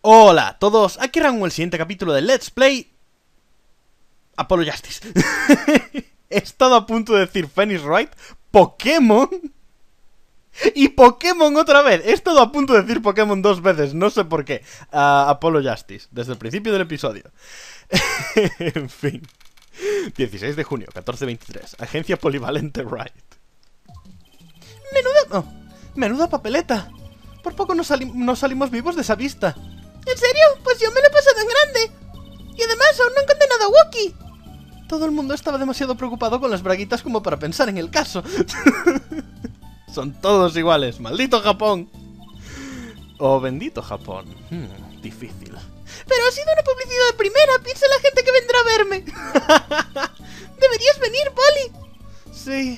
Hola a todos, aquí arranco el siguiente capítulo de Let's Play Apollo Justice. He estado a punto de decir Phoenix Wright, Pokémon y Pokémon otra vez. He estado a punto de decir Pokémon dos veces, no sé por qué. Apollo Justice, desde el principio del episodio. En fin. 16 de junio, 14:23. Agencia Polivalente Wright. Menuda papeleta. Por poco no salimos vivos de esa vista. ¿En serio? Pues yo me lo he pasado en grande. Y además aún no han condenado a Wookie. Todo el mundo estaba demasiado preocupado con las braguitas como para pensar en el caso. Son todos iguales. ¡Maldito Japón! O bendito Japón. Difícil. Pero ha sido una publicidad de primera. Piensa la gente que vendrá a verme. Deberías venir, Poli. Sí.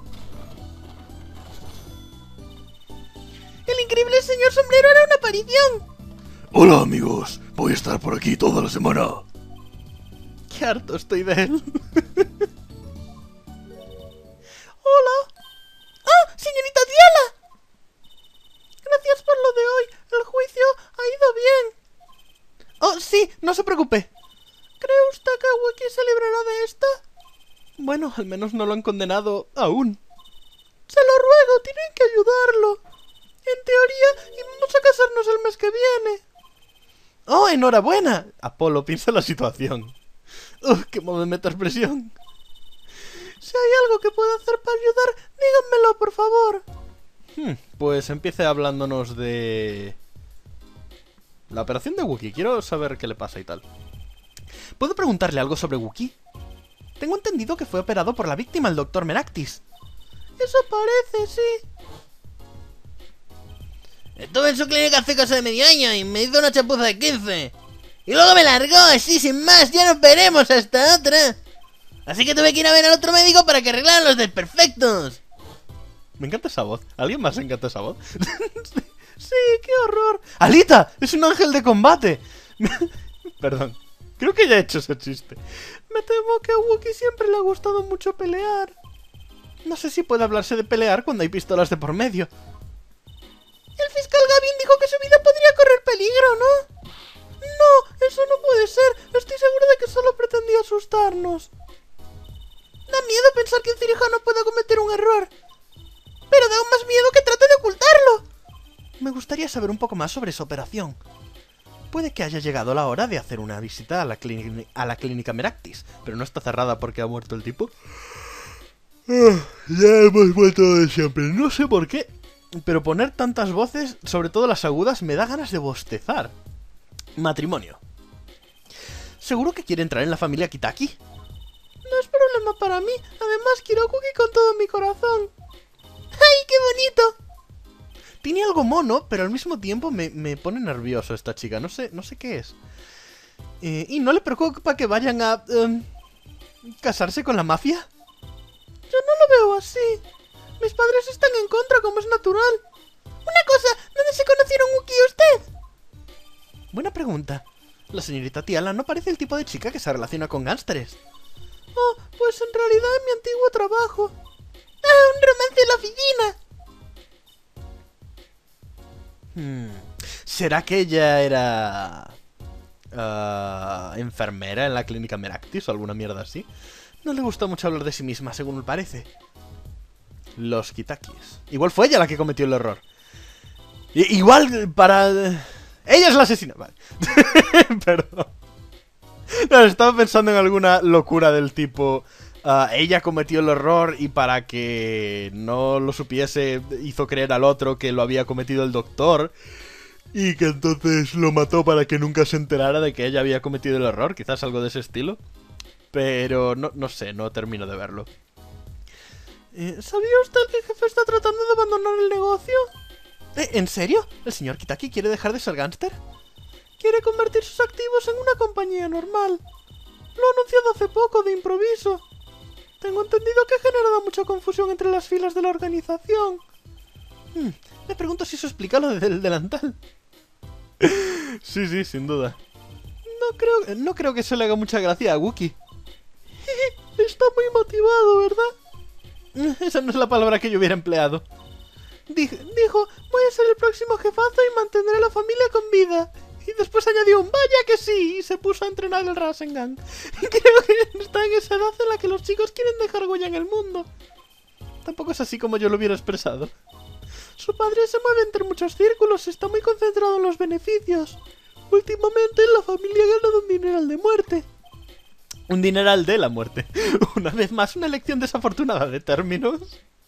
El increíble señor sombrero hará una aparición. Hola amigos, voy a estar por aquí toda la semana. Qué harto estoy de él. Hola. ¡Ah, señorita Diala! Gracias por lo de hoy. El juicio ha ido bien. Oh, sí, no se preocupe. ¿Cree usted que Wookie se librará de esta? Bueno, al menos no lo han condenado aún. Se lo ruego, tienen que ayudarlo. En teoría, íbamos a casarnos el mes que viene. ¡Oh, enhorabuena! Apolo, piensa en la situación. ¡Qué modo de meter presión! Si hay algo que pueda hacer para ayudar, díganmelo, por favor. Pues empiece hablándonos de... la operación de Wookie. Quiero saber qué le pasa y tal. ¿Puedo preguntarle algo sobre Wookie? Tengo entendido que fue operado por la víctima, el Dr. Meractis. Eso parece, sí. Estuve en su clínica hace cosa de medio año y me hizo una chapuza de 15. Y luego me largó, así sin más, ya nos veremos hasta otra. Así que tuve que ir a ver al otro médico para que arreglaran los desperfectos. Me encanta esa voz. ¿A alguien más le encanta esa voz? Sí, qué horror. ¡Alita! ¡Es un ángel de combate! Perdón. Creo que ya he hecho ese chiste. Me temo que a Wookie siempre le ha gustado mucho pelear. No sé si puede hablarse de pelear cuando hay pistolas de por medio. El fiscal Gavin dijo que su vida podría correr peligro, ¿no? No, eso no puede ser. Estoy seguro de que solo pretendía asustarnos. Da miedo pensar que un cirujano pueda cometer un error. Pero da aún más miedo que trate de ocultarlo. Me gustaría saber un poco más sobre esa operación. Puede que haya llegado la hora de hacer una visita a la clínica Meractis, pero no está cerrada porque ha muerto el tipo. Ya hemos vuelto de siempre, No sé por qué, pero poner tantas voces, sobre todo las agudas, me da ganas de bostezar. Matrimonio. ¿Seguro que quiere entrar en la familia Kitaki? No es problema para mí. Además quiero a Wookie con todo mi corazón. ¡Ay, qué bonito! Tiene algo mono, pero al mismo tiempo me pone nervioso esta chica. No sé qué es. ¿Y no le preocupa que vayan a... casarse con la mafia? Yo no lo veo así. Mis padres están en contra, como es natural. Una cosa, ¿dónde se conocieron Wookie y usted? Buena pregunta. La señorita Tiala no parece el tipo de chica que se relaciona con gánsteres. Oh, pues en realidad en mi antiguo trabajo. ¡Ah, un romance en la oficina! ¿Será que ella era... enfermera en la clínica Meractis o alguna mierda así? No le gusta mucho hablar de sí misma, según parece. Los Kitakis. Igual fue ella la que cometió el error. Igual para... ella es la asesina. Vale. Perdón. No, estaba pensando en alguna locura del tipo... ella cometió el error y para que no lo supiese hizo creer al otro que lo había cometido el doctor. Y que entonces lo mató para que nunca se enterara de que ella había cometido el error. Quizás algo de ese estilo. Pero no sé, no termino de verlo. ¿Sabía usted que el jefe está tratando de abandonar el negocio? ¿En serio? ¿El señor Kitaki quiere dejar de ser gángster? Quiere convertir sus activos en una compañía normal. Lo ha anunciado hace poco, de improviso. Tengo entendido que ha generado mucha confusión entre las filas de la organización. Me pregunto si eso explica lo del delantal. Sí, sin duda. No creo que eso le haga mucha gracia a Wookie. Está muy motivado, ¿verdad? Esa no es la palabra que yo hubiera empleado. Dijo, voy a ser el próximo jefazo y mantendré a la familia con vida. Y después añadió un vaya que sí y se puso a entrenar el Rasengan. Creo que está en esa edad en la que los chicos quieren dejar huella en el mundo. Tampoco es así como yo lo hubiera expresado. Su padre se mueve entre muchos círculos y está muy concentrado en los beneficios. Últimamente la familia ha ganado un dineral de muerte. Un dineral de la muerte. Una vez más, una elección desafortunada de términos.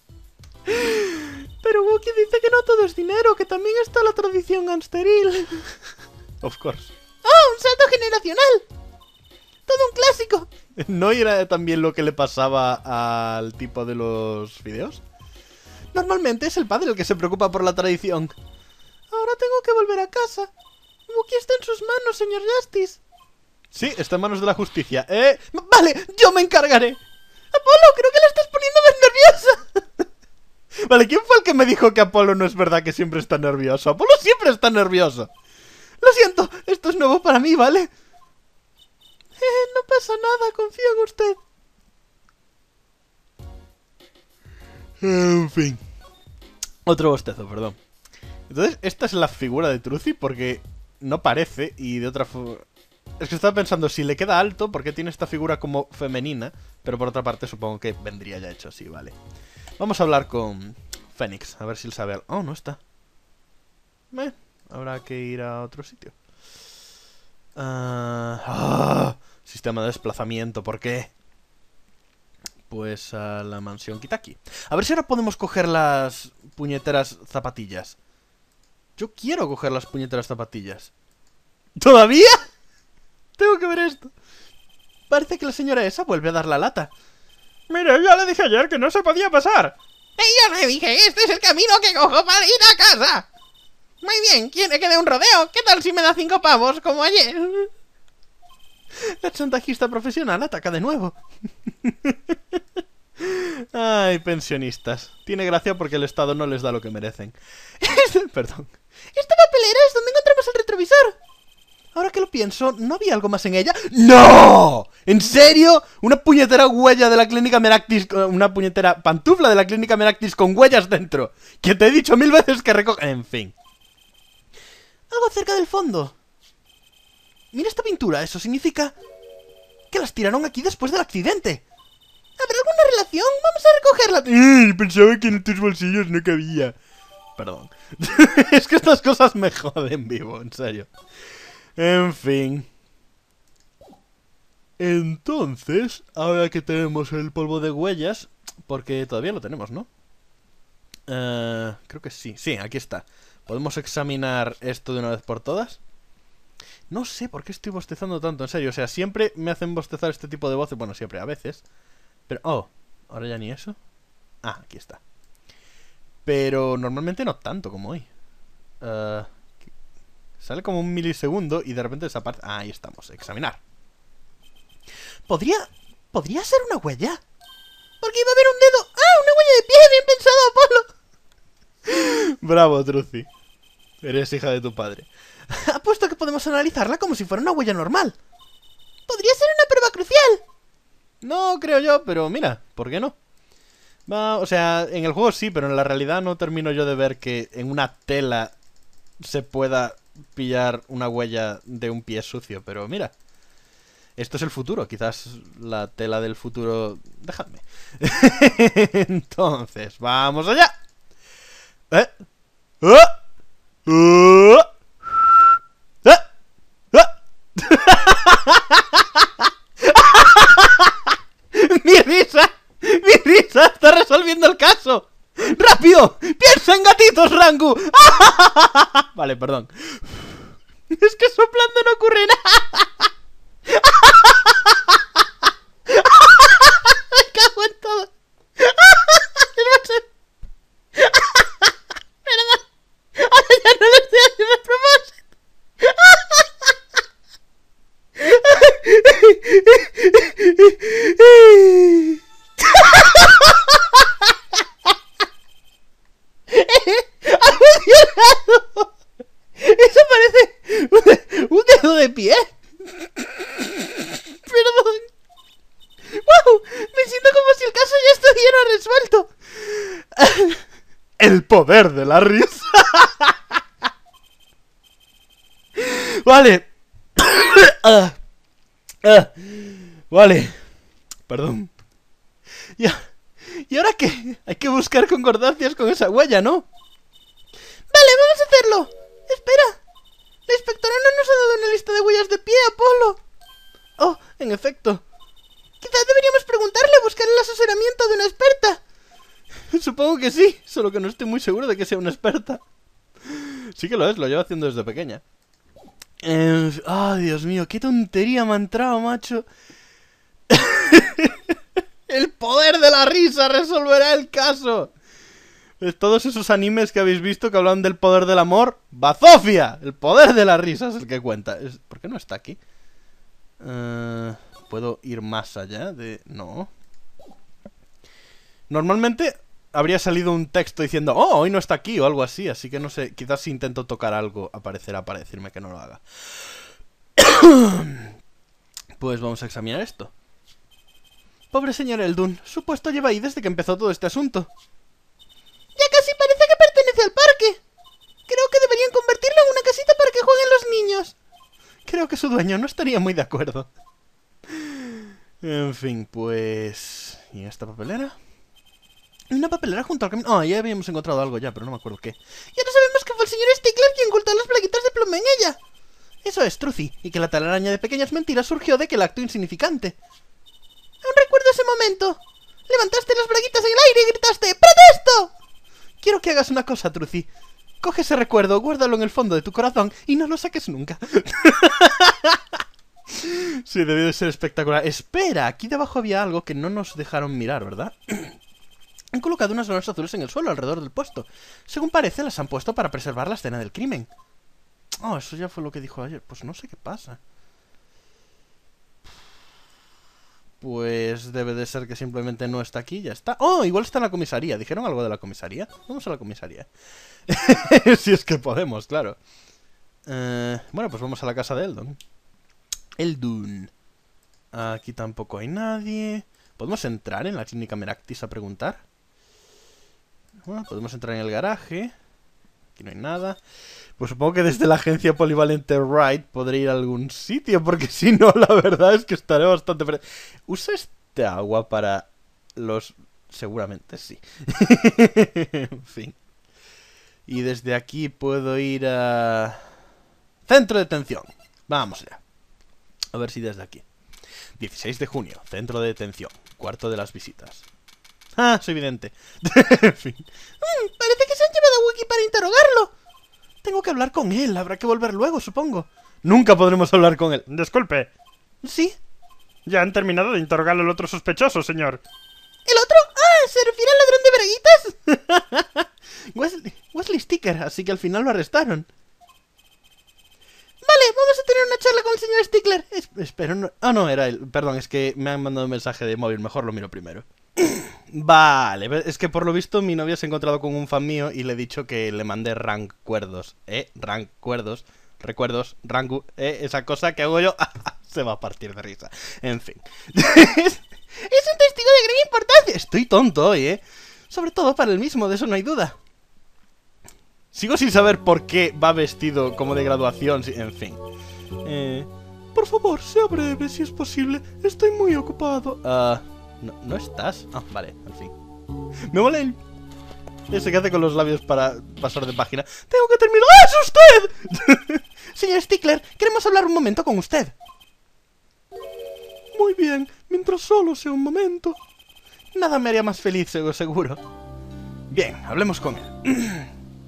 Pero Wookie dice que no todo es dinero, que también está la tradición gangsteril. Of course. ¡Oh, un salto generacional! ¡Todo un clásico! ¿No era también lo que le pasaba al tipo de los videos? Normalmente es el padre el que se preocupa por la tradición. Ahora tengo que volver a casa. Wookie está en sus manos, señor Justice. Sí, está en manos de la justicia. Vale, yo me encargaré. Apolo, creo que la estás poniendo más nerviosa. Vale, ¿quién fue el que me dijo que Apolo no es verdad que siempre está nervioso? Apolo siempre está nervioso. Lo siento, esto es nuevo para mí, ¿vale? No pasa nada, confío en usted. En fin. Otro bostezo, perdón. Entonces, esta es la figura de Trucy porque no parece y de otra forma... Es que estaba pensando, si le queda alto, porque tiene esta figura como femenina, pero por otra parte supongo que vendría ya hecho así, vale. Vamos a hablar con Fénix, a ver si él sabe algo. Oh, no está. Habrá que ir a otro sitio. Sistema de desplazamiento, ¿por qué? Pues a la mansión Kitaki. A ver si ahora podemos coger las puñeteras zapatillas. Yo quiero coger las puñeteras zapatillas. ¿Todavía? Tengo que ver esto. Parece que la señora esa vuelve a dar la lata. Mire, ya le dije ayer que no se podía pasar. Yo le dije, este es el camino que cojo para ir a casa. Muy bien, ¿quiere que dé un rodeo? ¿Qué tal si me da 5 pavos, como ayer? La chantajista profesional ataca de nuevo. Ay, pensionistas. Tiene gracia porque el Estado no les da lo que merecen. Perdón. Esta papelera es donde encontramos el retrovisor. Ahora que lo pienso, ¿no había algo más en ella? ¡No! ¿En serio? ¿Una puñetera huella de la clínica Meractis? ¿Una puñetera pantufla de la clínica Meractis con huellas dentro? Que te he dicho 1000 veces que recoge... En fin. Algo cerca del fondo. Mira esta pintura, eso significa... que las tiraron aquí después del accidente. ¿Habrá alguna relación? Vamos a recogerla. Pensaba que en tus bolsillos no cabía. Perdón. Es que estas cosas me joden vivo, en serio. En fin. Entonces, ahora que tenemos el polvo de huellas, porque todavía lo tenemos, ¿no? Creo que sí. Sí, aquí está. ¿Podemos examinar esto de una vez por todas? No sé por qué estoy bostezando tanto, en serio. O sea, siempre me hacen bostezar este tipo de voces. Bueno, siempre, a veces. Pero, oh, ahora ya ni eso. Ah, aquí está. Pero normalmente no tanto como hoy. Sale como un milisegundo y de repente desaparece. Ah, ahí estamos, examinar. ¿Podría ser una huella? Porque iba a haber un dedo. ¡Ah, una huella de pie! ¡Bien pensado, Apolo! Bravo, Trucy. Eres hija de tu padre. Apuesto que podemos analizarla como si fuera una huella normal. Podría ser una prueba crucial. No creo yo, pero mira, ¿por qué no? O sea, en el juego sí, pero en la realidad no termino yo de ver que en una tela se pueda pillar una huella de un pie sucio. Pero mira, esto es el futuro, quizás la tela del futuro... Dejadme. Entonces, vamos allá. ¡Mi risa está resolviendo el caso! ¡Rápido! ¡Piensa en gatitos, Rangu! Vale, perdón. Es que soplando no ocurre nada. Me cago en todo. Perdón. Ahora ya no lo estoy haciendo a propósito. Eso parece un dedo de pie. Perdón. ¡Wow! Me siento como si el caso ya estuviera resuelto. El poder de la risa. Vale. Vale. Perdón. ¿Y ahora qué? Hay que buscar concordancias con esa huella, ¿no? Vale, vamos a hacerlo. Espera. La inspectora no nos ha dado una lista de huellas de pie, Apolo. Oh, en efecto. Quizás deberíamos preguntarle, buscar el asesoramiento de una experta. Supongo que sí, solo que no estoy muy seguro de que sea una experta. Sí que lo es, lo llevo haciendo desde pequeña. Dios mío, qué tontería me ha entrado, macho. El poder de la risa resolverá el caso. Todos esos animes que habéis visto que hablan del poder del amor. ¡Bazofia! El poder de la risa es el que cuenta. ¿Por qué no está aquí? ¿Puedo ir más allá de...? No. Normalmente habría salido un texto diciendo oh, hoy no está aquí o algo así. Así que no sé, quizás si intento tocar algo aparecerá para decirme que no lo haga. Pues vamos a examinar esto. Pobre señor Eldun, su puesto lleva ahí desde que empezó todo este asunto. Ya casi parece que pertenece al parque. Creo que deberían convertirlo en una casita para que jueguen los niños. Creo que su dueño no estaría muy de acuerdo. En fin, pues... ¿Y esta papelera? Una papelera junto al camino... ya habíamos encontrado algo ya, pero no me acuerdo qué. Y ahora sabemos que fue el señor Stickler quien ocultó las plaquitas de plomo en ella. Eso es, Trucy. Y que la telaraña de pequeñas mentiras surgió de que el acto insignificante. Aún recuerdo ese momento. Levantaste las braguitas en el aire y gritaste ¡protesto! Quiero que hagas una cosa, Trucy. Coge ese recuerdo, guárdalo en el fondo de tu corazón y no lo saques nunca. Sí, debió de ser espectacular. Espera, aquí debajo había algo que no nos dejaron mirar, ¿verdad? Han colocado unas lonas azules en el suelo alrededor del puesto. Según parece, las han puesto para preservar la escena del crimen. Oh, eso ya fue lo que dijo ayer. Pues no sé qué pasa. Pues debe de ser que simplemente no está aquí, ya está. Oh, igual está en la comisaría. ¿Dijeron algo de la comisaría? Vamos a la comisaría. Si es que podemos, claro. Bueno, pues vamos a la casa de Eldun. Eldun. Aquí tampoco hay nadie. ¿Podemos entrar en la clínica Meractis a preguntar? Bueno, podemos entrar en el garaje. Aquí no hay nada. Pues supongo que desde la agencia polivalente Wright podré ir a algún sitio, porque si no, la verdad es que estaré bastante... ¿Usa este agua para los...? Seguramente sí. En fin. Y desde aquí puedo ir a... Centro de detención. Vamos allá. A ver si desde aquí. 16 de junio, centro de detención. Cuarto de las visitas. Ah, soy vidente. En fin. Parece que se han llevado a Wiki para interrogarlo. Tengo que hablar con él, habrá que volver luego, supongo. Nunca podremos hablar con él. Disculpe. ¿Sí? Ya han terminado de interrogar al otro sospechoso, señor. ¿El otro? Ah, ¿se refiere al ladrón de braguitas? Wesley Sticker, así que al final lo arrestaron. Vale, vamos a tener una charla con el señor Stickler. Espero, no... Ah, no, era él. Perdón, es que me han mandado un mensaje de móvil. Mejor lo miro primero. Vale, es que por lo visto mi novia se ha encontrado con un fan mío y le he dicho que le mandé recuerdos, esa cosa que hago yo, se va a partir de risa. En fin. Es un testigo de gran importancia. Estoy tonto hoy, sobre todo para el mismo, de eso no hay duda. Sigo sin saber por qué va vestido como de graduación, en fin. Por favor, sea breve si es posible, estoy muy ocupado. ¿No estás? Ah, vale, al fin. Me mola el... ese que hace con los labios para pasar de página. ¡Tengo que terminar! ¡Ah, es usted! Señor Stickler, queremos hablar un momento con usted. Muy bien, mientras solo sea un momento. Nada me haría más feliz, seguro. Bien, hablemos con él.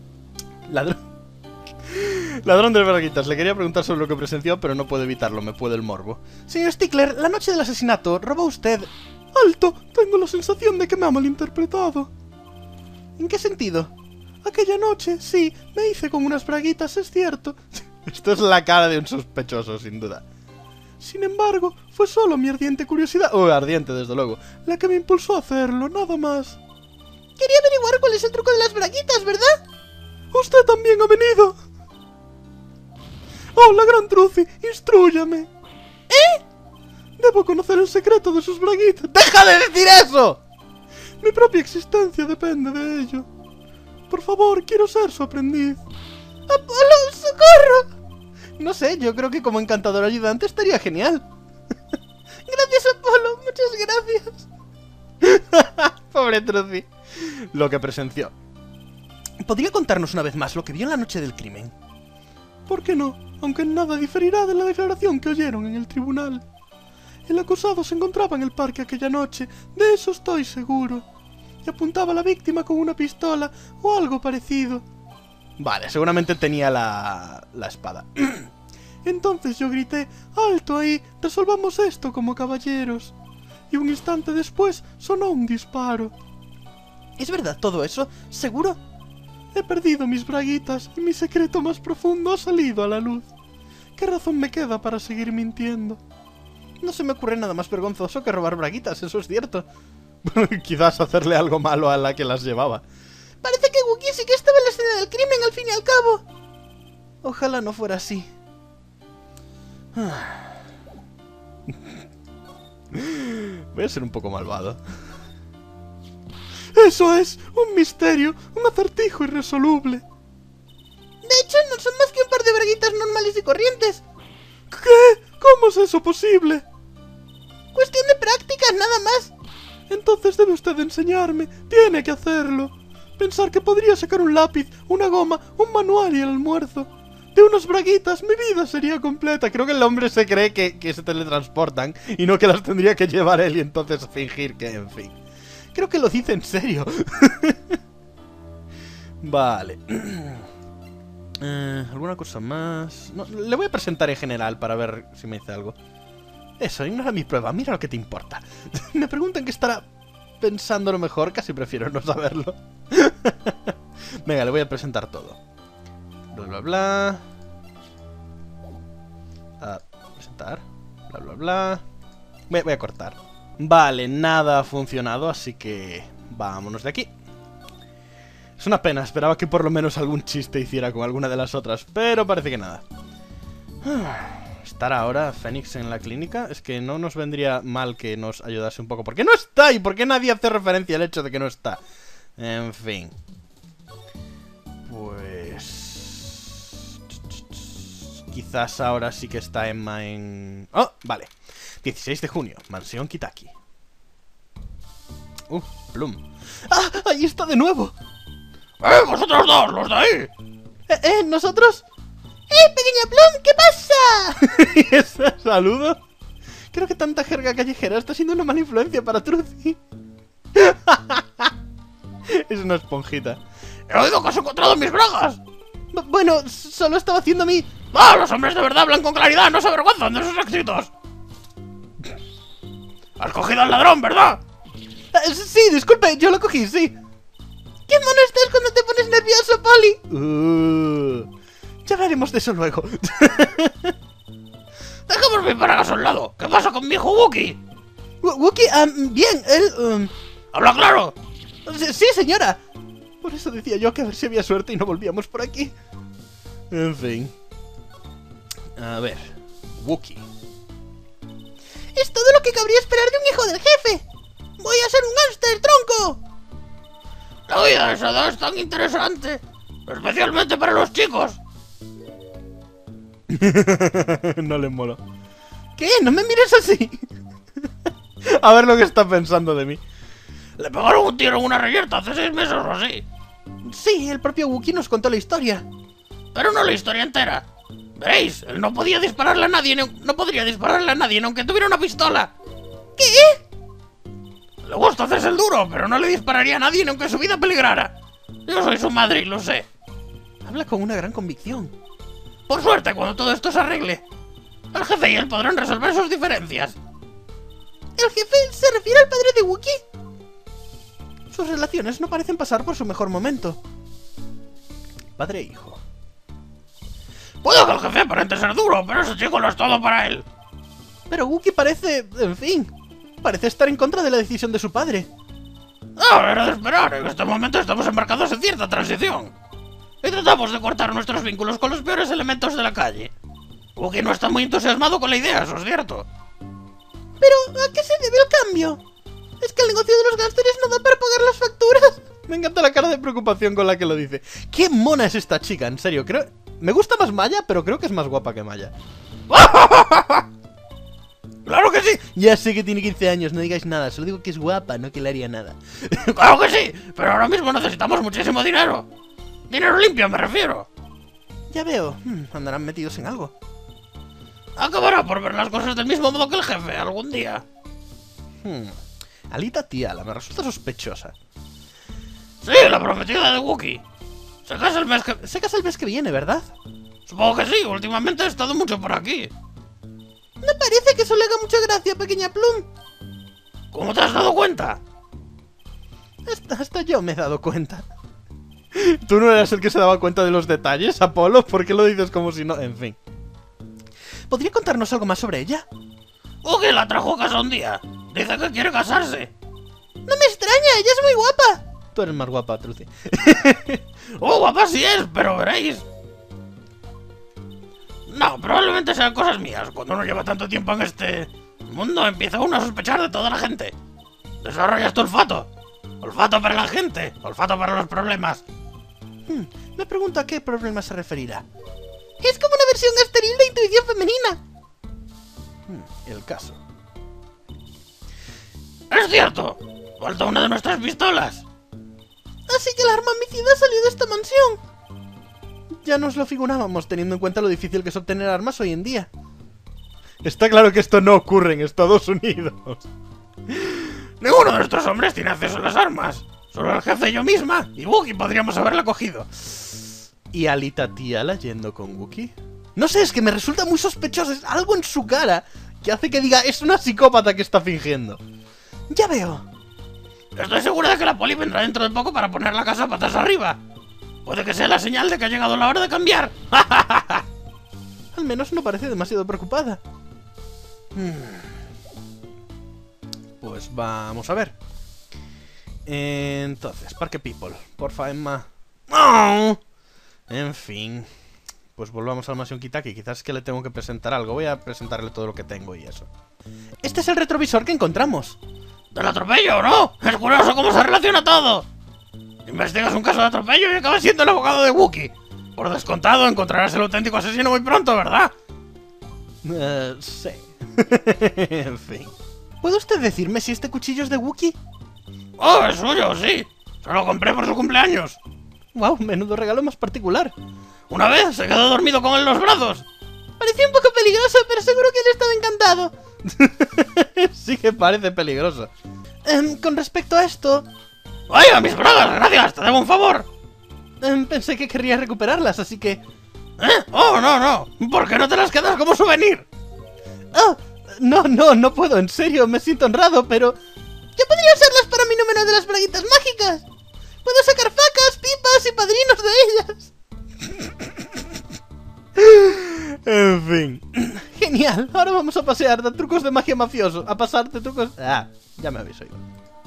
Ladrón de braguitas, le quería preguntar sobre lo que presenció, pero no puedo evitarlo, me puede el morbo. Señor Stickler, la noche del asesinato, ¿robó usted...? ¡Alto! Tengo la sensación de que me ha malinterpretado. ¿En qué sentido? Aquella noche, sí, me hice con unas braguitas, es cierto. Esto es la cara de un sospechoso, sin duda. Sin embargo, fue solo mi ardiente curiosidad, ardiente desde luego, la que me impulsó a hacerlo, nada más. Quería averiguar cuál es el truco de las braguitas, ¿verdad? Usted también ha venido. Oh, la gran Trucy, instrúyame. Debo conocer el secreto de sus braguitas. ¡Deja de decir eso! Mi propia existencia depende de ello. Por favor, quiero ser su aprendiz. ¡Apolo, socorro! No sé, yo creo que como encantador ayudante estaría genial. Gracias, Apolo, muchas gracias. Pobre Trucy. Lo que presenció. ¿Podría contarnos una vez más lo que vio en la noche del crimen? ¿Por qué no? Aunque nada diferirá de la declaración que oyeron en el tribunal. El acusado se encontraba en el parque aquella noche, de eso estoy seguro. Y apuntaba a la víctima con una pistola o algo parecido. Vale, seguramente tenía la espada. Entonces yo grité, ¡alto ahí! ¡Resolvamos esto como caballeros! Y un instante después sonó un disparo. ¿Es verdad todo eso? ¿Seguro? He perdido mis braguitas y mi secreto más profundo ha salido a la luz. ¿Qué razón me queda para seguir mintiendo? No se me ocurre nada más vergonzoso que robar braguitas, eso es cierto. Quizás hacerle algo malo a la que las llevaba. Parece que Wookie sí que estaba en la escena del crimen al fin y al cabo. Ojalá no fuera así. Voy a ser un poco malvado. Eso es, un misterio, un acertijo irresoluble. De hecho, no son más que un par de braguitas normales y corrientes. ¿Qué? ¿Cómo es eso posible? Cuestión de práctica, nada más. Entonces debe usted enseñarme, tiene que hacerlo. Pensar que podría sacar un lápiz, una goma, un manual y el almuerzo. De unas braguitas mi vida sería completa. Creo que el hombre se cree que se teletransportan y no que las tendría que llevar él y entonces fingir que, en fin. Creo que lo dice en serio. Vale. ¿Alguna cosa más? No, le voy a presentar en general para ver si me dice algo. Eso, ignora mi prueba, mira lo que te importa. Me preguntan qué estará pensando lo mejor, casi prefiero no saberlo. Venga, le voy a presentar todo. Bla bla bla. Presentar. Bla bla bla. Voy a cortar. Vale, nada ha funcionado, así que vámonos de aquí. Es una pena, esperaba que por lo menos algún chiste hiciera con alguna de las otras, pero parece que nada. ¿Estar ahora Fénix en la clínica? Es que no nos vendría mal que nos ayudase un poco. ¿Por qué no está? ¿Y por qué nadie hace referencia al hecho de que no está? En fin. Pues... quizás ahora sí que está Emma en... ¡Oh! Vale. 16 de junio, Mansión Kitaki. Plum. ¡Ah! ¡Ahí está de nuevo! ¡Vosotros dos, los de ahí! ¿Nosotros? Pequeña Plum! ¿Qué pasa? ¿Y ese saludo? Creo que tanta jerga callejera está siendo una mala influencia para Trucy. Es una esponjita. ¡He oído que has encontrado mis bragas! Bueno, solo estaba haciendo mi... ¡Ah! Los hombres de verdad hablan con claridad, no se avergüenzan de sus éxitos. Has cogido al ladrón, ¿verdad? Sí, disculpe, yo lo cogí, sí. ¿Qué mono estás cuando te pones nervioso, Polly? Ya hablaremos de eso luego. Dejemos mis bragas a un lado. ¿Qué pasa con mi hijo Wookie? Wookie, bien, él... ¡Habla claro! Sí, señora. Por eso decía yo que a ver si había suerte y no volvíamos por aquí. En fin. A ver. Wookie. Es todo lo que cabría esperar de un hijo del jefe. ¡Voy a ser un gángster, tronco! La vida de esa edad es tan interesante. Especialmente para los chicos. No le mola. ¿Qué? No me mires así. A ver lo que está pensando de mí. Le pegaron un tiro en una reyerta hace 6 meses o así. Sí, el propio Wookie nos contó la historia. Pero no la historia entera. Veréis, él no podía dispararle a nadie, no podría dispararle a nadie aunque tuviera una pistola. ¿Qué? Le gusta hacerse el duro, pero no le dispararía a nadie aunque su vida peligrara. Yo soy su madre y lo sé. Habla con una gran convicción. Por suerte, cuando todo esto se arregle, el jefe y él podrán resolver sus diferencias. ¿El jefe se refiere al padre de Wookie? Sus relaciones no parecen pasar por su mejor momento. Padre e hijo. Puede que el jefe aparente ser duro, pero ese chico lo es todo para él. Pero Wookie parece... en fin... parece estar en contra de la decisión de su padre. Era de esperar. En este momento estamos embarcados en cierta transición. Y tratamos de cortar nuestros vínculos con los peores elementos de la calle. Wookie no está muy entusiasmado con la idea, eso es cierto. ¿Pero a qué se debe el cambio? ¿Es que el negocio de los gángsteres no da para pagar las facturas? Me encanta la cara de preocupación con la que lo dice. ¡Qué mona es esta chica! En serio, creo... Me gusta más Maya, pero creo que es más guapa que Maya. ¡Claro que sí! Ya sé que tiene 15 años, no digáis nada. Solo digo que es guapa, no que le haría nada. ¡Claro que sí! Pero ahora mismo necesitamos muchísimo dinero. Dinero limpio, me refiero. Ya veo. Andarán metidos en algo. Acabará por ver las cosas del mismo modo que el jefe algún día. Alita Tiala, me resulta sospechosa. Sí, la prometida de Wookie. Se casa el mes que... Se casa el mes que viene, ¿verdad? Supongo que sí, últimamente he estado mucho por aquí. No parece que eso le haga mucha gracia, pequeña Plum. ¿Cómo te has dado cuenta? Hasta yo me he dado cuenta. ¿Tú no eras el que se daba cuenta de los detalles, Apolo? ¿Por qué lo dices como si no...? En fin. ¿Podría contarnos algo más sobre ella? Wookie la trajo a casa un día. Dice que quiere casarse. No me extraña, ella es muy guapa. Tú eres más guapa, Truci. Oh, guapa sí es, pero veréis. No, probablemente sean cosas mías. Cuando uno lleva tanto tiempo en este mundo, empieza uno a sospechar de toda la gente. Desarrollas tu olfato. Olfato para la gente, olfato para los problemas. Me pregunto a qué problema se referirá. Es como una versión estéril de intuición femenina. El caso. ¡Es cierto! Falta una de nuestras pistolas. Así que el arma homicida ha salido de esta mansión. Ya nos lo figurábamos, teniendo en cuenta lo difícil que es obtener armas hoy en día. Está claro que esto no ocurre en Estados Unidos. Ninguno de nuestros hombres tiene acceso a las armas. Solo el jefe y yo misma. Y Wookie podríamos haberla cogido. ¿Y Alita Tiala yendo con Wookie? No sé, es que me resulta muy sospechoso. Es algo en su cara que hace que diga, es una psicópata que está fingiendo. Ya veo. Estoy segura de que la poli vendrá dentro de poco para poner la casa patas arriba. Puede que sea la señal de que ha llegado la hora de cambiar. Al menos no parece demasiado preocupada. Pues vamos a ver. Entonces, Parque People. Porfa, Emma. ¡Oh! En fin. Pues volvamos al Mansión Kitaki. Quizás es que le tengo que presentar algo. Voy a presentarle todo lo que tengo y eso. Este es el retrovisor que encontramos. ¿Del atropello o no? Es curioso cómo se relaciona todo. Investigas un caso de atropello y acabas siendo el abogado de Wookie. Por descontado, encontrarás el auténtico asesino muy pronto, ¿verdad? Sí. En fin. ¿Puede usted decirme si este cuchillo es de Wookie? Oh, es suyo, sí. Se lo compré por su cumpleaños. Wow, menudo regalo más particular. Una vez se quedó dormido con él en los brazos. Parecía un poco peligroso, pero seguro que él estaba encantado. Sí que parece peligroso. Con respecto a esto... ¡Vaya, mis bragas! ¡Gracias! ¡Te debo un favor! Pensé que querría recuperarlas, así que... ¿Eh? ¡Oh, no, no! ¿Por qué no te las quedas como souvenir? Oh, no puedo, en serio, me siento honrado, pero... Yo podría usarlas para mi número de las braguitas mágicas. Puedo sacar facas, pipas y padrinos de ellas. En fin. Genial, ahora vamos a pasear de trucos de magia mafioso. A pasar de trucos... Ah, ya me habéis oído.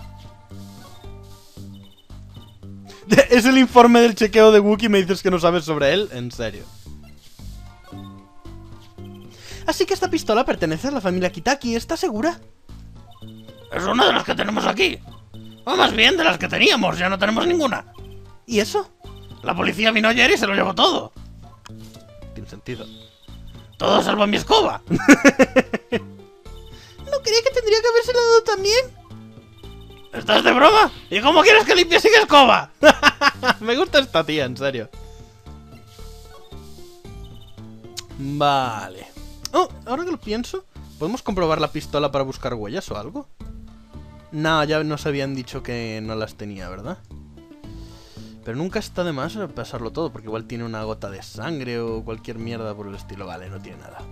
Es el informe del chequeo de Wookie y me dices que no sabes sobre él. En serio. Así que esta pistola pertenece a la familia Kitaki, ¿estás segura? Es una de las que tenemos aquí. O más bien de las que teníamos, ya no tenemos ninguna. ¿Y eso? La policía vino ayer y se lo llevó todo. Tiene sentido. Todo salvo mi escoba. ¿No creía que tendría que habérsela dado también? ¿Estás de broma? ¿Y cómo quieres que limpie sin escoba? Me gusta esta tía, en serio. Vale. Oh, ahora que lo pienso, ¿podemos comprobar la pistola para buscar huellas o algo? No, ya nos habían dicho que no las tenía, ¿verdad? Pero nunca está de más pasarlo todo, porque igual tiene una gota de sangre o cualquier mierda por el estilo. Vale, no tiene nada.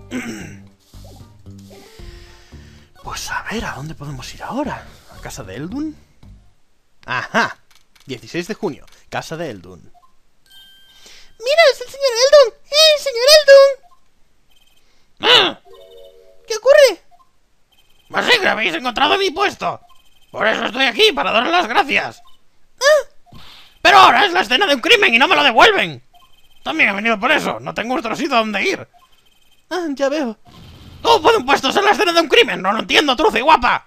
Pues a ver, ¿a dónde podemos ir ahora? ¿A casa de Eldun? ¡Ajá! 16 de junio, casa de Eldun. ¡Mira, es el señor Eldun! ¡Señor Eldun! ¿Qué ocurre? Más sí que habéis encontrado mi puesto. Por eso estoy aquí, para darles las gracias. Pero ahora es la escena de un crimen y no me lo devuelven. También he venido por eso, no tengo otro sitio donde ir. Ah, ya veo. ¿Cómo puede un puesto ser la escena de un crimen? No lo entiendo, Truci, guapa.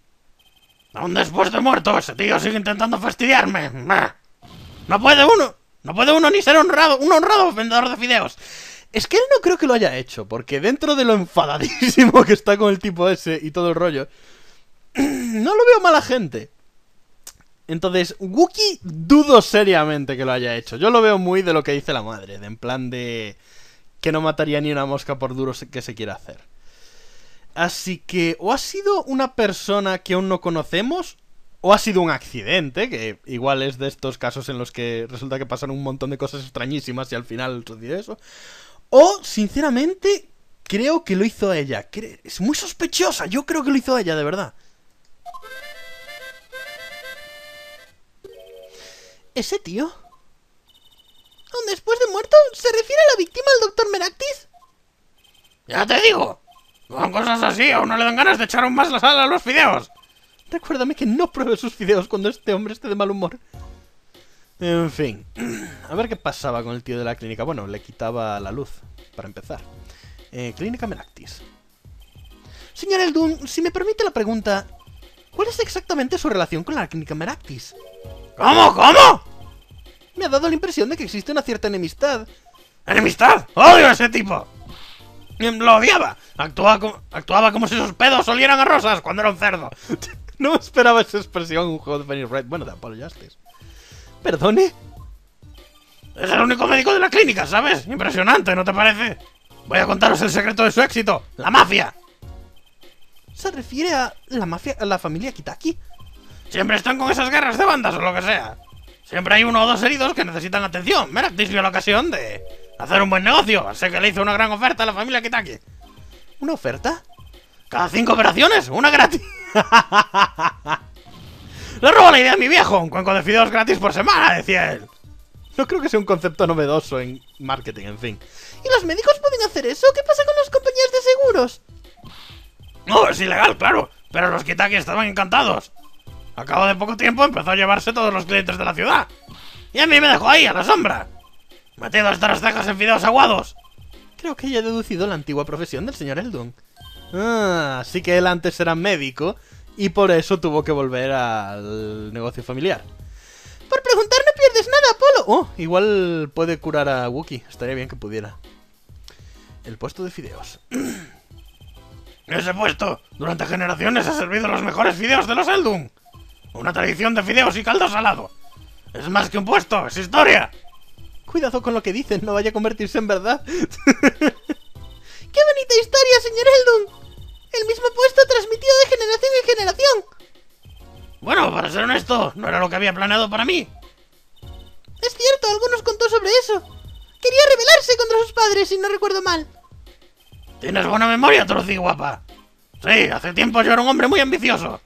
Aún después de muerto, ese tío sigue intentando fastidiarme. No puede uno. No puede uno ni ser un honrado vendedor de fideos. Es que él no creo que lo haya hecho, porque dentro de lo enfadadísimo que está con el tipo ese y todo el rollo, no lo veo mala gente. Entonces, Wookie dudo seriamente que lo haya hecho. Yo lo veo muy de lo que dice la madre, de en plan de que no mataría ni una mosca por duro que se quiera hacer. Así que, o ha sido una persona que aún no conocemos, o ha sido un accidente, que igual es de estos casos en los que resulta que pasan un montón de cosas extrañísimas y al final sucede eso. O, sinceramente, creo que lo hizo ella. Es muy sospechosa, yo creo que lo hizo ella, de verdad. ¿Ese tío? ¿Aún después de muerto? ¿Se refiere a la víctima al Dr. Meractis? Ya te digo. Con cosas así a uno le dan ganas de echar aún más la sal a los fideos. Recuérdame que no pruebe sus fideos cuando este hombre esté de mal humor. En fin. A ver qué pasaba con el tío de la clínica. Bueno, le quitaba la luz, para empezar. Clínica Meractis. Señor Eldun, si me permite la pregunta, ¿cuál es exactamente su relación con la clínica Meractis? ¿Cómo? ¿Cómo? Me ha dado la impresión de que existe una cierta enemistad. ¿Enemistad? ¡Odio a ese tipo! Lo odiaba. Actuaba como si sus pedos olieran a rosas cuando era un cerdo. No esperaba esa expresión en un juego de Penny Red. Bueno, de Apollo Justice. ¿Perdone? Es el único médico de la clínica, ¿sabes? Impresionante, ¿no te parece? Voy a contaros el secreto de su éxito. ¡La mafia! ¿Se refiere a la mafia, a la familia Kitaki? Siempre están con esas guerras de bandas o lo que sea. Siempre hay uno o dos heridos que necesitan atención. Meractis vio la ocasión de hacer un buen negocio. Así que le hizo una gran oferta a la familia Kitaki. ¿Una oferta? Cada 5 operaciones, una gratis. Le robó la idea a mi viejo. Un cuenco de fideos gratis por semana, decía él. No creo que sea un concepto novedoso en marketing, en fin. ¿Y los médicos pueden hacer eso? ¿Qué pasa con las compañías de seguros? No, es ilegal, claro. Pero los Kitaki estaban encantados. A cabo de poco tiempo empezó a llevarse todos los clientes de la ciudad. Y a mí me dejó ahí, a la sombra. Metido hasta las cejas en fideos aguados. Creo que ya he deducido la antigua profesión del señor Eldun. Ah, así que él antes era médico y por eso tuvo que volver al negocio familiar. Por preguntar no pierdes nada, Apolo. Oh, igual puede curar a Wookie. Estaría bien que pudiera. El puesto de fideos. Ese puesto, durante generaciones ha servido los mejores fideos de los Eldun. Una tradición de fideos y caldo salado. Es más que un puesto, es historia. Cuidado con lo que dicen, no vaya a convertirse en verdad. ¡Qué bonita historia, señor Eldun! El mismo puesto transmitido de generación en generación. Bueno, para ser honesto, no era lo que había planeado para mí. Es cierto, algo nos contó sobre eso. Quería rebelarse contra sus padres, si no recuerdo mal. Tienes buena memoria, Troci, guapa. Sí, hace tiempo yo era un hombre muy ambicioso.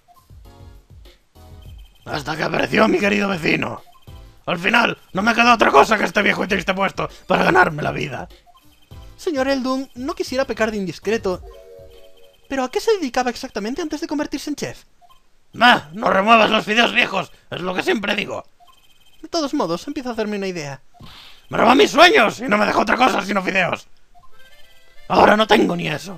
Hasta que apareció mi querido vecino. Al final, no me queda otra cosa que este viejo y triste puesto para ganarme la vida. Señor Eldun, no quisiera pecar de indiscreto, pero ¿a qué se dedicaba exactamente antes de convertirse en chef? Bah, no remuevas los fideos viejos, es lo que siempre digo. De todos modos, empiezo a hacerme una idea. Me robó mis sueños y no me dejó otra cosa sino fideos. Ahora no tengo ni eso.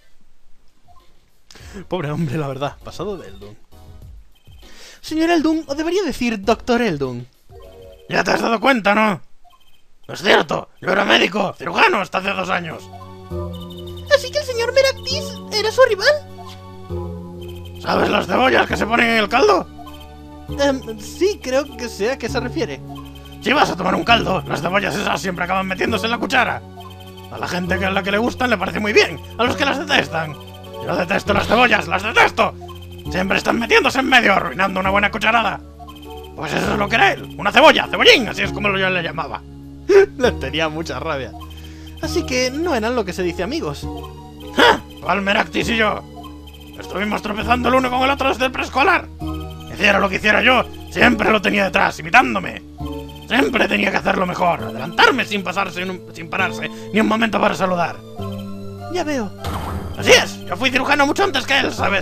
Pobre hombre, la verdad, pasado de Eldun. Señor Eldun, o debería decir Doctor Eldun. Ya te has dado cuenta, ¿no? Es cierto, yo era médico, cirujano hasta hace 2 años. ¿Así que el señor Meractis era su rival? ¿Sabes las cebollas que se ponen en el caldo? Sí, creo que sé a qué se refiere. Si vas a tomar un caldo, las cebollas esas siempre acaban metiéndose en la cuchara. A la gente a la que le gustan le parece muy bien, a los que las detestan. Yo detesto las cebollas, las detesto. Siempre están metiéndose en medio, arruinando una buena cucharada. Pues eso es lo que era él, una cebolla, cebollín, así es como yo le llamaba. Le tenía mucha rabia. Así que no eran lo que se dice amigos. ¡Ja! ¿Cuál Meractis y yo? Estuvimos tropezando el uno con el otro desde el preescolar. Hiciera lo que hiciera yo, siempre lo tenía detrás, imitándome. Siempre tenía que hacerlo mejor, adelantarme sin pararse ni un momento para saludar. Ya veo. Así es, yo fui cirujano mucho antes que él, ¿sabes?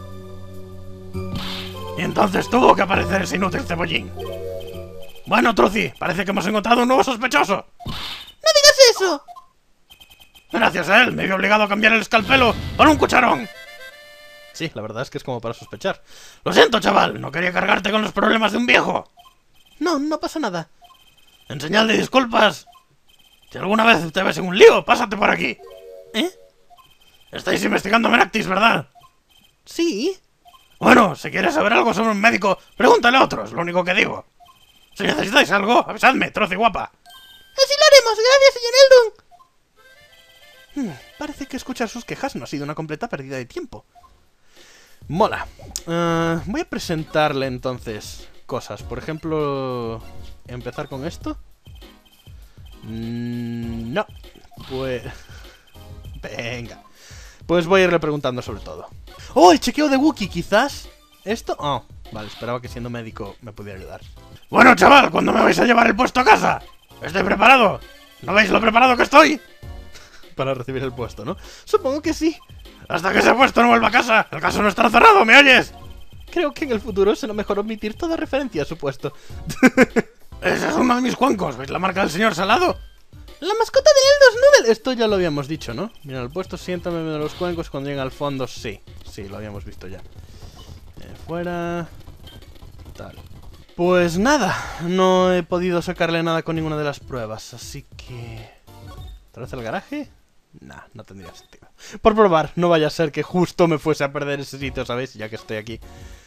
Y entonces tuvo que aparecer ese inútil cebollín. Bueno, Truci, parece que hemos encontrado un nuevo sospechoso. ¡No digas eso! Gracias a él, me vi obligado a cambiar el escalpelo por un cucharón. Sí, la verdad es que es como para sospechar. Lo siento, chaval, no quería cargarte con los problemas de un viejo. No, no pasa nada. En señal de disculpas, si alguna vez te ves en un lío, pásate por aquí. ¿Eh? Estáis investigando Meractis, ¿verdad? Sí. Bueno, si quieres saber algo sobre un médico, pregúntale a otros, lo único que digo. Si necesitáis algo, avisadme, trozo y guapa. Así lo haremos, gracias, señor Eldon. Parece que escuchar sus quejas no ha sido una completa pérdida de tiempo. Mola. Voy a presentarle entonces cosas. Por ejemplo, empezar con esto. No. Pues... Venga. Pues voy a irle preguntando sobre todo. ¡Oh, el chequeo de Wookiee, quizás! ¿Esto? Oh, vale, esperaba que siendo médico me pudiera ayudar. Bueno, chaval, ¿cuándo me vais a llevar el puesto a casa? ¿Estoy preparado? ¿No veis lo preparado que estoy? Para recibir el puesto, ¿no? Supongo que sí. Hasta que ese puesto no vuelva a casa. El caso no estará cerrado, ¿me oyes? Creo que en el futuro será mejor omitir toda referencia a su puesto. Ese es uno de mis cuencos. ¿Veis la marca del señor Salado? La mascota de Eldos Noodle. Esto ya lo habíamos dicho, ¿no? Mira, el puesto siéntame de los cuencos cuando llega al fondo. Sí, sí, lo habíamos visto ya. Fuera... Tal. Pues nada, no he podido sacarle nada con ninguna de las pruebas, así que... ¿Otra vez al garaje? Nah, no tendría sentido. Por probar, no vaya a ser que justo me fuese a perder ese sitio, ¿sabéis? Ya que estoy aquí.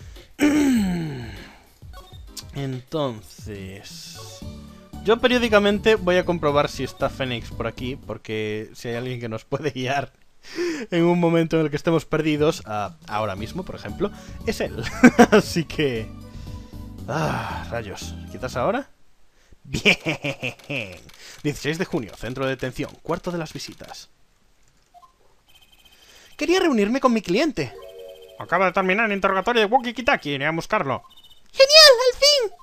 Entonces... Yo periódicamente voy a comprobar si está Fénix por aquí, porque si hay alguien que nos puede guiar en un momento en el que estemos perdidos, ahora mismo, por ejemplo, es él. Así que... rayos. ¿Quizás ahora? Bien. 16 de junio, centro de detención, cuarto de las visitas. Quería reunirme con mi cliente. Acaba de terminar el interrogatorio de Wookiee Kitaki. Iré a buscarlo. ¡Genial! ¡Al fin!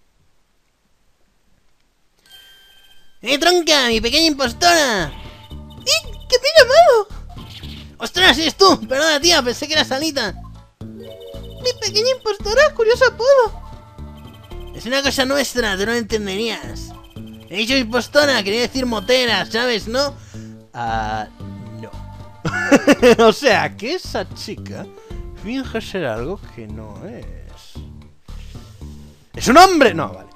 Tronca! ¡Mi pequeña impostora! ¿Qué te he llamado? ¡Ostras, eres tú! Perdona, tía, pensé que era Salita. Mi pequeña impostora, curioso apodo. Es una cosa nuestra, tú no lo entenderías. He dicho impostora, quería decir motera, ¿sabes, no? No. O sea, que esa chica finge ser algo que no es. ¡Es un hombre! No, vale.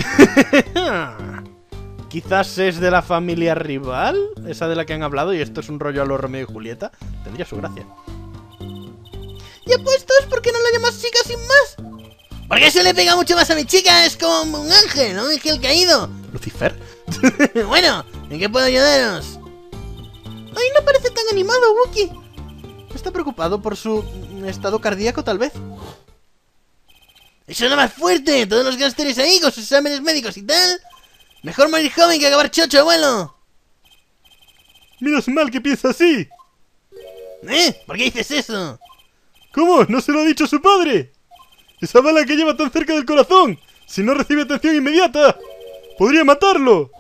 Quizás es de la familia rival, esa de la que han hablado, y esto es un rollo a los Romeo y Julieta. Tendría su gracia. Ya puestos, ¿por qué no la llamas chica sin más? Porque eso le pega mucho más a mi chica, es como un ángel, ¿no? Un ángel caído. ¿Lucifer? Bueno, ¿en qué puedo ayudaros? Ay, no parece tan animado, Wookiee. ¿Está preocupado por su estado cardíaco, tal vez? Eso es lo más fuerte, todos los gángsteres ahí con sus exámenes médicos y tal. Mejor morir joven que acabar chocho, abuelo. Menos mal que piensa así. ¿Por qué dices eso? ¿Cómo? ¿No se lo ha dicho su padre? Esa bala que lleva tan cerca del corazón, si no recibe atención inmediata, podría matarlo.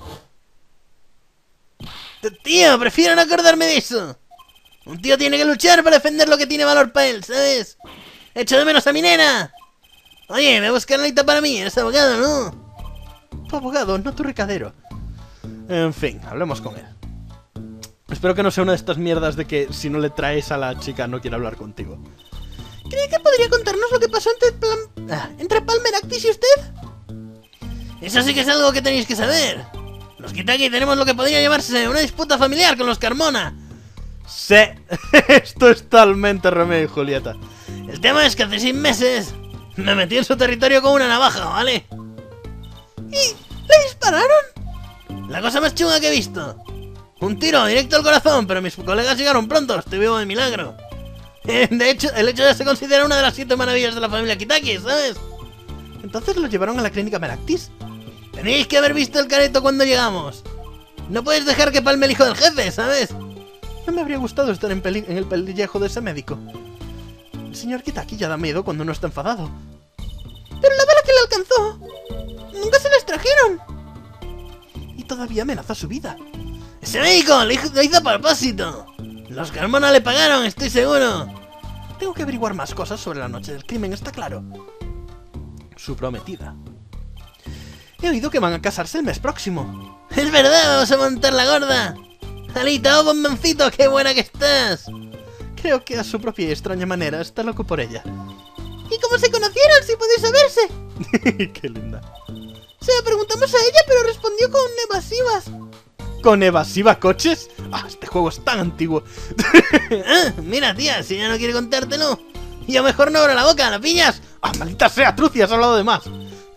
Tío, prefiero no acordarme de eso. Un tío tiene que luchar para defender lo que tiene valor para él, ¿sabes? Echo de menos a mi nena. Oye, me buscan ahorita para mí, eres abogado, ¿no? Tu abogado, no tu recadero. En fin, hablemos con él. Espero que no sea una de estas mierdas de que si no le traes a la chica no quiere hablar contigo. ¿Cree que podría contarnos lo que pasó entre Palmeractis y usted? Eso sí que es algo que tenéis que saber. Los Kitaki tenemos lo que podría llamarse una disputa familiar con los Carmona. Sí, esto es totalmente Romeo y Julieta. El tema es que hace 6 meses me metí en su territorio con una navaja, ¿vale? ¿Y le dispararon? La cosa más chunga que he visto. Un tiro directo al corazón, pero mis colegas llegaron pronto, estoy vivo de milagro. De hecho, el hecho ya se considera una de las 7 maravillas de la familia Kitaki, ¿sabes? Entonces lo llevaron a la clínica Meractis. Tenéis que haber visto el careto cuando llegamos. No puedes dejar que palme el hijo del jefe, ¿sabes? No me habría gustado estar en el pellejo de ese médico. El señor Kitaki ya da miedo cuando no está enfadado. Pero la bala que le alcanzó, nunca se la extrajeron. Y todavía amenaza su vida. Ese médico lo hizo a propósito. Los Carmona le pagaron, estoy seguro. Tengo que averiguar más cosas sobre la noche del crimen, está claro. Su prometida. He oído que van a casarse el mes próximo. Es verdad, vamos a montar la gorda. Alita, oh bomboncito, qué buena que estás. Creo que a su propia y extraña manera está loco por ella. ¿Y cómo se conocieron, si puede saberse? Qué linda. Se lo preguntamos a ella, pero respondió con evasivas. ¿Con evasiva coches? Ah, este juego es tan antiguo. Ah, mira, tía, si ella no quiere contártelo, yo mejor no abro la boca, ¿la pillas? Ah, maldita sea, Truci, has hablado de más.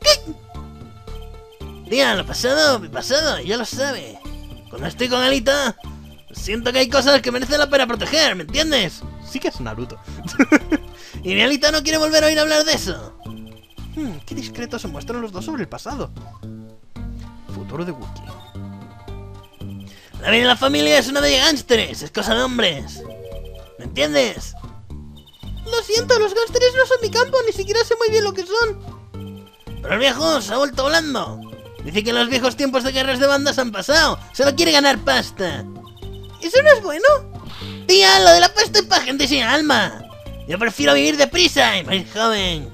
Tía, lo pasado, mi pasado, ya lo sabe. Cuando estoy con Alita, siento que hay cosas que merecen la pena proteger, ¿me entiendes? Sí que es Naruto. Y mi Alita no quiere volver a oír hablar de eso. Qué discretos se muestran los dos sobre el pasado. Futuro de Wookiee. La vida de la familia es una de gánsteres, es cosa de hombres. ¿Me entiendes? Lo siento, los gánsteres no son mi campo, ni siquiera sé muy bien lo que son. Pero el viejo se ha vuelto volando. Dice que los viejos tiempos de guerras de bandas han pasado. Solo quiere ganar pasta. ¿Eso no es bueno? Tía, lo de la pasta es para gente sin alma. Yo prefiero vivir deprisa y morir joven.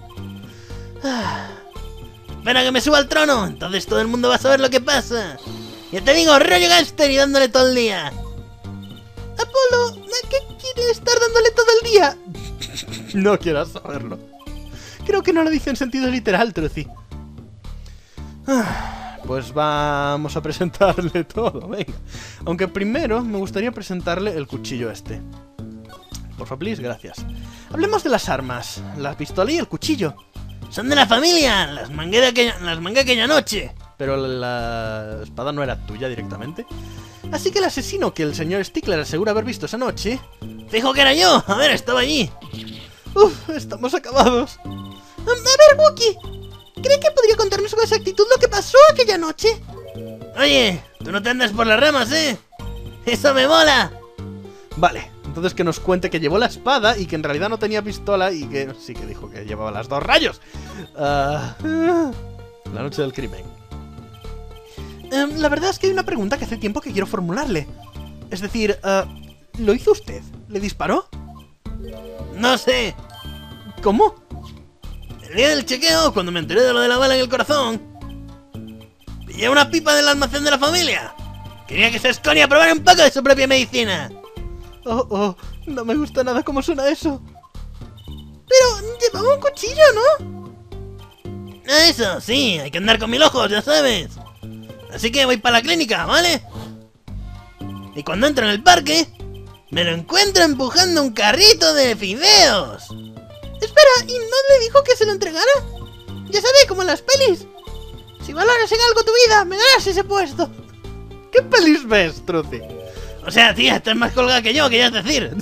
Espera que me suba al trono, entonces todo el mundo va a saber lo que pasa. Ya te digo, rollo gánster y dándole todo el día. Apolo, ¿a qué quiere estar dándole todo el día? No quieras saberlo. Creo que no lo dice en sentido literal, Truci. Pues vamos a presentarle todo, venga. Aunque primero me gustaría presentarle el cuchillo este. Porfa, please, gracias. Hablemos de las armas, la pistola y el cuchillo. Son de la familia, las mangué aquella noche. Pero la espada no era tuya directamente. Así que el asesino que el señor Stickler asegura haber visto esa noche... Fijo que era yo, a ver, estaba allí. Uf, estamos acabados. A ver, Wookie, ¿cree que podría contarnos con exactitud lo que pasó aquella noche? Oye, tú no te andas por las ramas, ¿eh? ¡Eso me mola! Vale, entonces que nos cuente que llevó la espada y que en realidad no tenía pistola y que sí que dijo que llevaba las dos rayos. La noche del crimen. La verdad es que hay una pregunta que hace tiempo que quiero formularle. Es decir, ¿lo hizo usted? ¿Le disparó? No sé. ¿Cómo? El día del chequeo, cuando me enteré de lo de la bala en el corazón, pillé una pipa del almacén de la familia. Quería que Sasconia probara un poco de su propia medicina. Oh, no me gusta nada cómo suena eso. Pero llevaba un cuchillo, ¿no? Eso, sí, hay que andar con 1000 ojos, ya sabes. Así que voy para la clínica, ¿vale? Y cuando entro en el parque, me lo encuentro empujando un carrito de fideos. Espera, ¿y no le dijo que se lo entregara? Ya sabe, como en las pelis. Si valoras en algo tu vida, me darás ese puesto. ¿Qué pelis ves, Truci? O sea, tía, estás más colgada que yo, que ya es decir.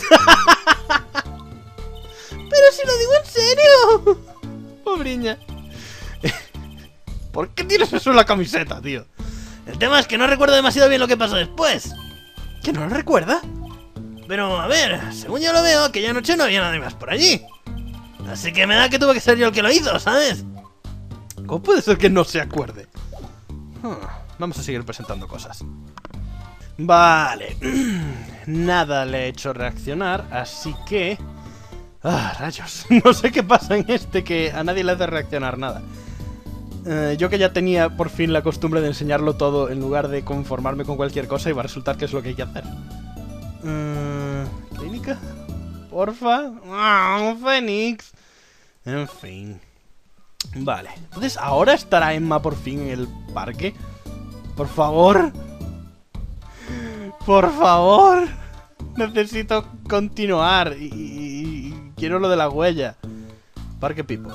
Pero si lo digo en serio. Pobriña. ¿Por qué tienes eso en la camiseta, tío? El tema es que no recuerdo demasiado bien lo que pasó después. ¿Que no lo recuerda? Pero, a ver, según yo lo veo, aquella noche no había nadie más por allí. Así que me da que tuve que ser yo el que lo hizo, ¿sabes? ¿Cómo puede ser que no se acuerde? Vamos a seguir presentando cosas. Vale. Nada le he hecho reaccionar, así que... rayos. No sé qué pasa en este, que a nadie le hace reaccionar nada. Yo que ya tenía por fin la costumbre de enseñarlo todo en lugar de conformarme con cualquier cosa, iba a resultar que es lo que hay que hacer. ¿Clínica? Porfa. Un Fénix. En fin. Vale. Entonces, ¿ahora estará Emma por fin en el parque? Por favor. Por favor. Necesito continuar. Y quiero lo de la huella. Parque People.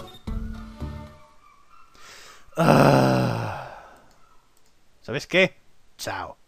¿Sabes qué? Chao.